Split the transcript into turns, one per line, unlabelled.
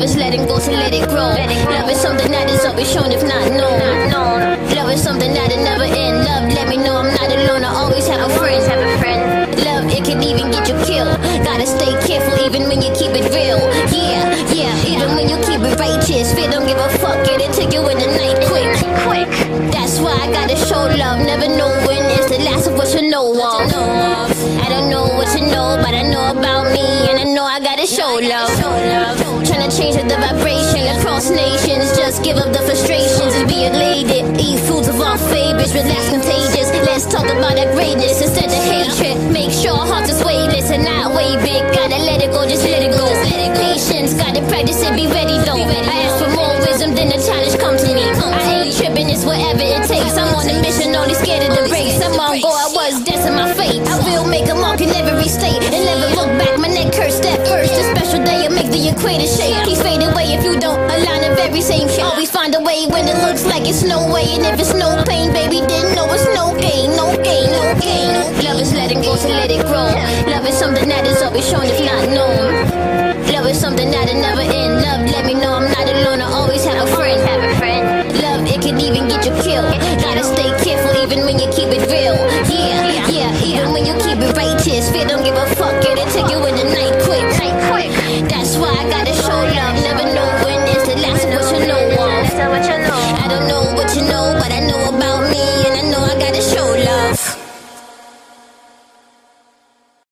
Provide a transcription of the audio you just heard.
is letting go to let it grow. Love is something that is always shown if not known. Love is something that'll never end. Love, let me know I'm not alone. I always have a friend. Love, it can even get you killed. Gotta stay careful even when you keep it real. Yeah, even when you keep it righteous. Fear don't give a fuck, it'll take you in the night quick. That's why I gotta show love. Never know when it's the last of what you know of. I don't know what you know, but I know about me, and I know I gotta show love. Tryna change the vibration across nations. Just give up the frustrations and be elated. Eat foods of our favorites, relax contagious. Let's talk about that greatness instead of hatred. Make sure our hearts is weightless and not way big. Gotta let it go, just let it go. Patience, gotta practice and be ready though. I ask for more wisdom, then the challenge comes to me. I ain't tripping, it's whatever it takes. I'm on a mission, only scared of the breaks. I'm on go, I was destined my fate. I will make a mark in every state and never look back. My neck cursed at first. A special day will make the equator shake. Please fade away if you don't align the very same shit. Always find a way when it looks like it's no way. And if it's no pain, baby, then know it's no gain. No gain, no gain. Love is letting go to let it grow. Love is something that is always shown if not known. Love is something that'll never end. Love, let me know I'm not alone. I always have a friend. Love, it can even get you killed. Gotta stay careful even when you keep it real. Yeah, even when you keep it righteous. Fear don't give a fuck, it'll take you in the